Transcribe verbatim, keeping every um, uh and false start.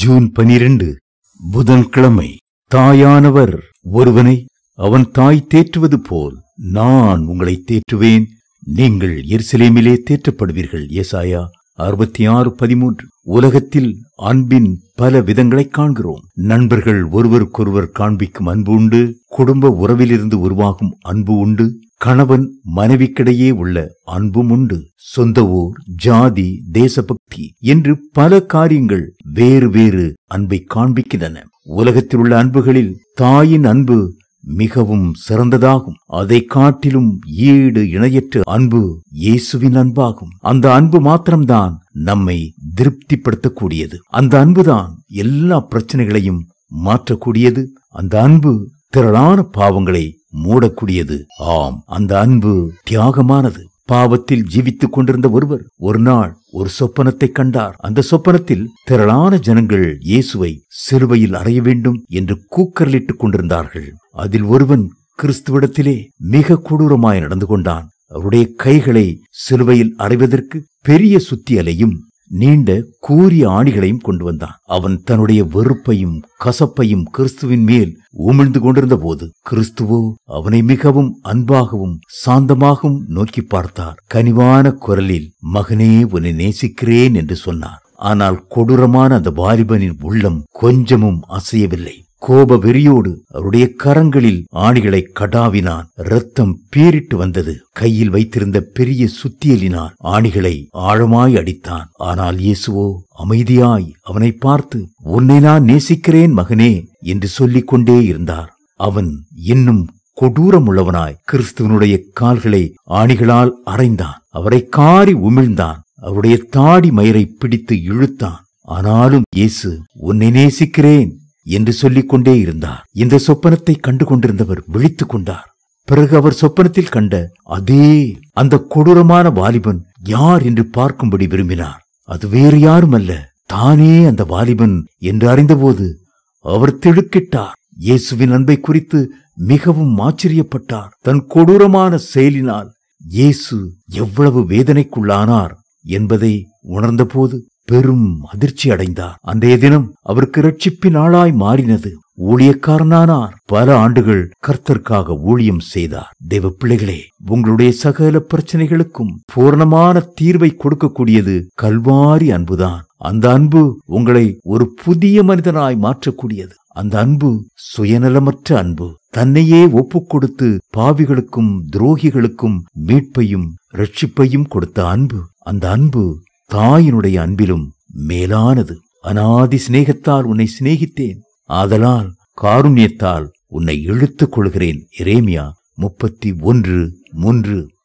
June பனிரெண்டு புதன்கிழமை. தாயானவர் ஒருவனை அவன் தாய் தேற்றுவது போல் நான் உங்களை தேற்றுவேன், நீங்கள் எருசலேமிலே தேற்றப்படுவீர்கள். ஏசாயா அறுபத்தி ஆறு பதிமூன்று. உலகத்தில் அன்பின் பல விதங்களை காண்கிறோம். நண்பர்கள் ஒருவருக்கொருவர் காண்பிக்கும் அன்பு உண்டு, குடும்ப உறவிலிருந்து உருவாகும் அன்பு உண்டு, கணவன் மனைவிக்கிடையே உள்ள அன்பும் உண்டு, சொந்த ஊர், ஜாதி, தேசபக்தி என்று பல காரியங்கள் வேறு வேறு அன்பை காண்பிக்கின்றன. உலகத்தில் உள்ள அன்புகளில் தாயின் அன்பு மிகவும் சிறந்ததாகும். அதை காட்டிலும் ஈடு இணையற்ற அன்பு இயேசுவின் அன்பாகும். அந்த அன்பு மாத்திரம்தான் நம்மை திருப்திப்படுத்தக்கூடியது. அந்த அன்புதான் எல்லா பிரச்சனைகளையும் மாற்றக்கூடியது. அந்த அன்பு திரளான பாவங்களை மூடக்கூடியது. ஆம், அந்த அன்பு தியாகமானது. பாவத்தில் ஜீவித்துக் கொண்டிருந்த ஒருவர் ஒரு நாள் ஒரு சொப்பனத்தை கண்டார். அந்த சொப்பனத்தில் திரளான ஜனங்கள் இயேசுவை சிலுவையில் அறைய வேண்டும் என்று கூக்கரலிட்டுக் கொண்டிருந்தார்கள். அதில் ஒருவன் கிறிஸ்துவிடத்திலே மிக கொடூரமாய் நடந்து கொண்டான். அவருடைய கைகளை சிலுவையில் அறைவதற்கு பெரிய சுத்தியலையும் நீண்ட கூரிய ஆணிகளையும் கொண்டு வந்தான். அவன் தன்னுடைய வெறுப்பையும் கசப்பையும் கிறிஸ்துவின் மேல் உமிழ்ந்து கொண்டிருந்த போது கிறிஸ்துவோ அவனை மிகவும் அன்பாகவும் சாந்தமாகவும் நோக்கி பார்த்தார். கனிவான குரலில், மகனே, உன்னை நேசிக்கிறேன் என்று சொன்னார். ஆனால் கொடூரமான அந்த வாலிபனின் உள்ளம் கொஞ்சமும் அசையவில்லை. கோப வெறியோடு அவருடைய கரங்களில் ஆணிகளை கடாவினான். இரத்தம் பீரிட்டு வந்தது. கையில் வைத்திருந்த பெரிய சுத்தியலினால் ஆணிகளை ஆழமாய் அடித்தான். ஆனால் இயேசுவோ அமைதியாய் அவனை பார்த்து, உன்னை நான் நேசிக்கிறேன் மகனே என்று சொல்லிக் கொண்டே இருந்தார். அவன் இன்னும் கொடூரமுள்ளவனாய் கிறிஸ்துவனுடைய கால்களை ஆணிகளால் அறைந்தான். அவரை காரி உமிழ்ந்தான். அவருடைய தாடி மயிரை பிடித்து இழுத்தான். ஆனாலும் இயேசு, உன்னை நேசிக்கிறேன் என்று சொல்லிக் கொண்டே இருந்தார். இந்த சொப்பனத்தை கண்டு கொண்டிருந்தவர் விழித்துக் கொண்டார். பிறகு அவர் சொப்பனத்தில் கண்ட அதே அந்த கொடூரமான வாலிபன் யார் என்று பார்க்கும்படி விரும்பினார். அது வேறு யாரும் அல்ல, தானே அந்த வாலிபன் என்று அறிந்தபோது அவர் திடுக்கிட்டார். இயேசுவின் அன்பை குறித்து மிகவும் ஆச்சரியப்பட்டார். தன் கொடூரமான செயலினால் இயேசு எவ்வளவு வேதனைக்குள்ளானார் என்பதை உணர்ந்தபோது பெரும் அதிர்ச்சி அடைந்தார். அன்றைய தினம் அவருக்கு இரட்சிப்பின் ஆளாய் மாறினது. ஊழியக்காரனானார். பல ஆண்டுகள் கர்த்தருக்காக ஊழியம் செய்தார். தேவ பிள்ளைகளே, உங்களுடைய சகல பிரச்சனைகளுக்கும் பூரணமான தீர்வை கொடுக்கக்கூடியது கல்வாரி அன்புதான். அந்த அன்பு உங்களை ஒரு புதிய மனிதனாய் மாற்றக்கூடியது. அந்த அன்பு சுயநலமற்ற அன்பு. தன்னையே ஒப்புக் கொடுத்து பாவிகளுக்கும் துரோகிகளுக்கும் மீட்பையும் இரட்சிப்பையும் கொடுத்த அன்பு. அந்த அன்பு தாயினுடைய அன்பிலும் மேலானது. அநாதி சிநேகத்தால் உன்னை சிநேகித்தேன், ஆதலால் காருண்யத்தால் உன்னை இழுத்துக் கொள்கிறேன். எரேமியா முப்பத்தி ஒன்று மூன்று.